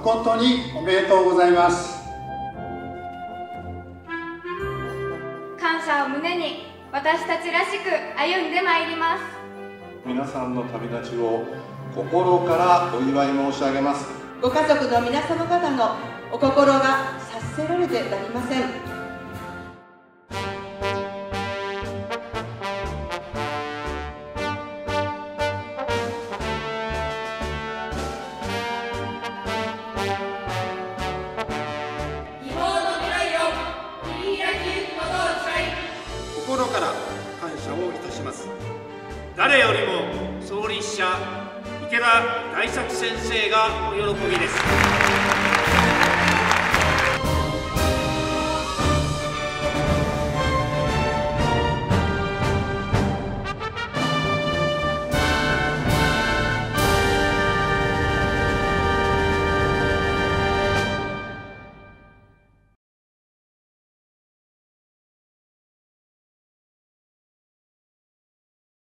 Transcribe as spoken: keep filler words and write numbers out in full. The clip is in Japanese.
誠におめでとうございます。 感謝を胸に私たちらしく歩んでまいります。 皆さんの旅立ちを心からお祝い申し上げます。 ご家族の皆様方のお心が察せられてなりません。 心から感謝をいたします。誰よりも創立者池田大作先生がお喜びです。